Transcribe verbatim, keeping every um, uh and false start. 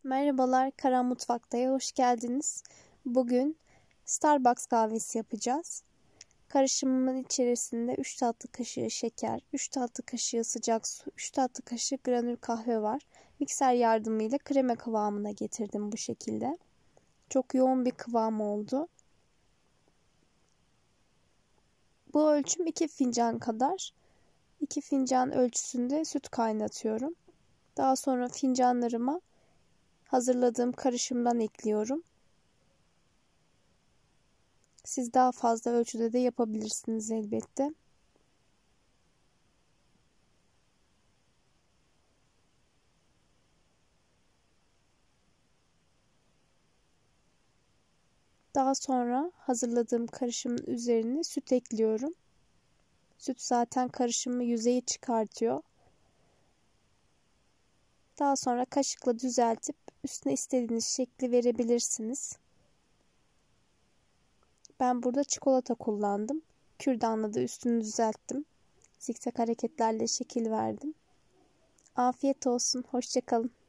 Merhabalar, Karan Mutfakta'ya hoş geldiniz. Bugün Starbucks kahvesi yapacağız. Karışımımın içerisinde üç tatlı kaşığı şeker, üç tatlı kaşığı sıcak su, üç tatlı kaşığı granül kahve var. Mikser yardımıyla krema kıvamına getirdim bu şekilde. Çok yoğun bir kıvam oldu. Bu ölçüm iki fincan kadar. iki fincan ölçüsünde süt kaynatıyorum. Daha sonra fincanlarıma hazırladığım karışımdan ekliyorum. Siz daha fazla ölçüde de yapabilirsiniz elbette. Daha sonra hazırladığım karışımın üzerine süt ekliyorum. Süt zaten karışımı yüzeyi çıkartıyor. Daha sonra kaşıkla düzeltip üstüne istediğiniz şekli verebilirsiniz. Ben burada çikolata kullandım. Kürdanla da üstünü düzelttim. Zikzak hareketlerle şekil verdim. Afiyet olsun. Hoşça kalın.